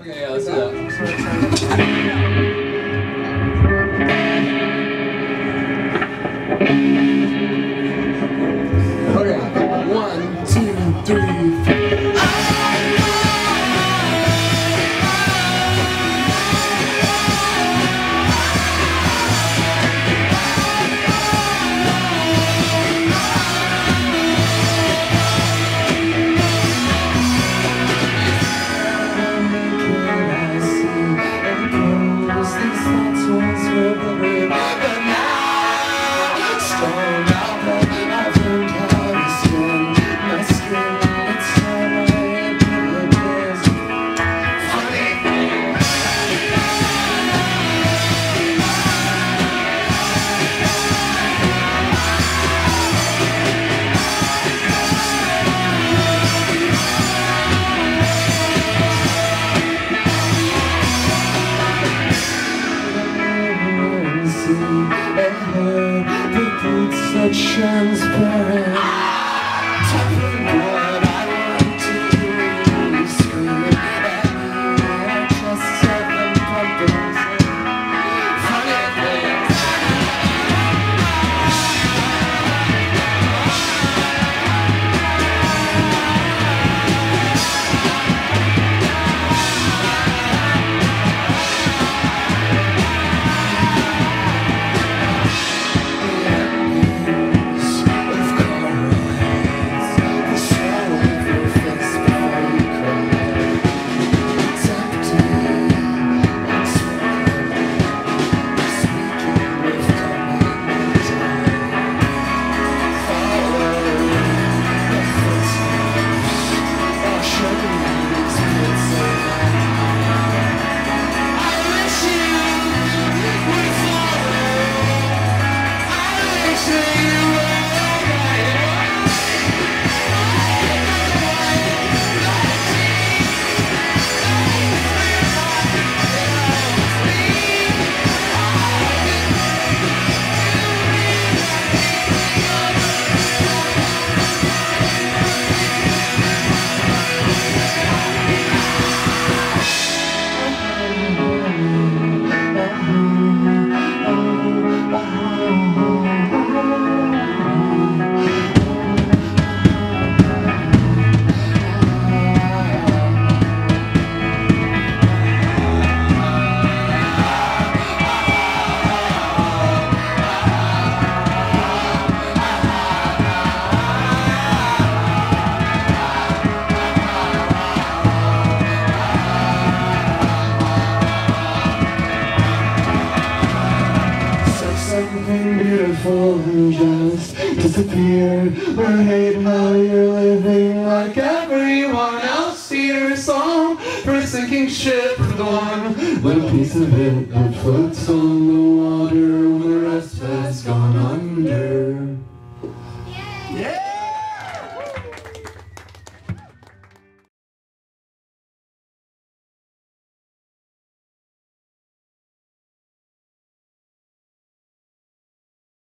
Okay, yeah, let's do that. Okay, 1, 2, 3, 4. Transparent, tougher blood. I want to scream at me. I just have them pumping funny things. Beautiful and just disappear. Or hate how you're living like everyone else. Your song for a sinking ship, the one little piece of it that floats on the water when the rest has gone.